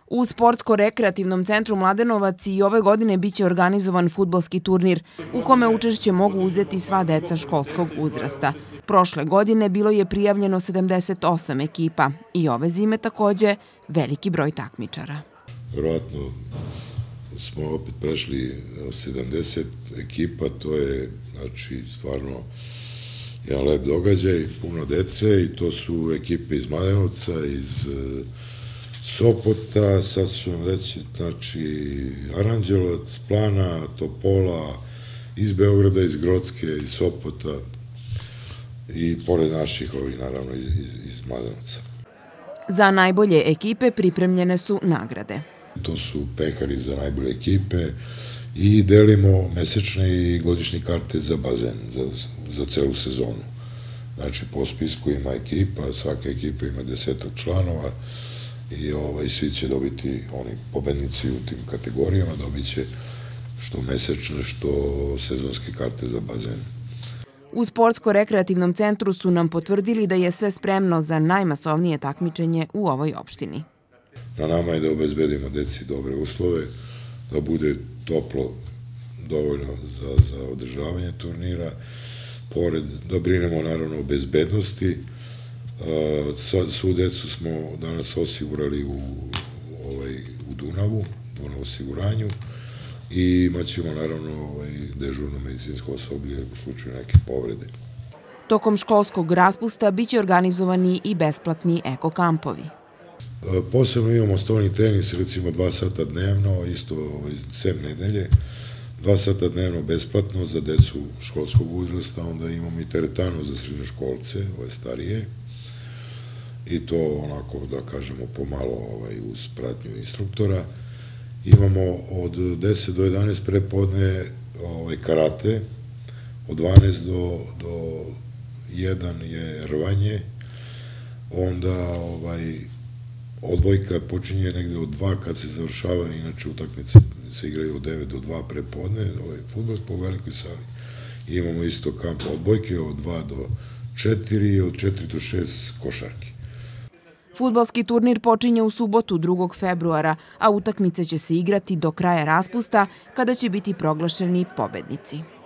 U Sportsko-rekreativnom centru Mladenovac i ove godine biće organizovan fudbalski turnir u kome učešće mogu uzeti sva deca školskog uzrasta. Prošle godine bilo je prijavljeno 78 ekipa i ove zime takođe veliki broj takmičara. Vjerojatno smo opet prešli 70 ekipa, to je znači stvarno jedan lep događaj, puno dece i to su ekipe iz Mladenovca, iz Sopota, sad ću vam reći, znači Aranđelovac, Plana, Topola, iz Beograda, iz Grocke, iz Sopota i pored naših ovih naravno iz Mladenovca. Za najbolje ekipe pripremljene su nagrade. To su pehari za najbolje ekipe i delimo mesečne i godišnje karte za bazen, za celu sezonu. Znači po spisku ima ekipa, svaka ekipa ima 10 članova i svi će dobiti, oni pobednici u tim kategorijama, dobit će što mesečne, što sezonske karte za bazen. U Sportsko-rekreativnom centru su nam potvrdili da je sve spremno za najmasovnije takmičenje u ovoj opštini. Na nama je da obezbedimo deci dobre uslove, da bude toplo dovoljno za održavanje turnira, da brinemo naravno o bezbednosti. Svu decu smo danas osigurali u Dunavu osiguranju i imat ćemo naravno dežurno medicinsko osoblje u slučaju neke povrede. Tokom školskog raspusta biće organizovani i besplatni eko-kampovi. Posebno imamo stolni tenis, recimo 2 sata dnevno, isto sem nedelje, 2 sata dnevno besplatno za decu školskog uzrasta, onda imamo i teretanu za srednjoškolce, ove starije, i to onako, da kažemo, pomalo uz pratnju instruktora. Imamo od 10 do 11 prepodne karate, od 12 do 1 je rvanje, onda odbojka počinje negde od 2 kad se završava, inače utakmice se igraju od 9 do 2 prepodne, fudbal po velikoj sali. Imamo isto kamp odbojke od 2 do 4 i od 4 do 6 košarki. Fudbalski turnir počinje u subotu 2. februara, a utakmice će se igrati do kraja raspusta kada će biti proglašeni pobednici.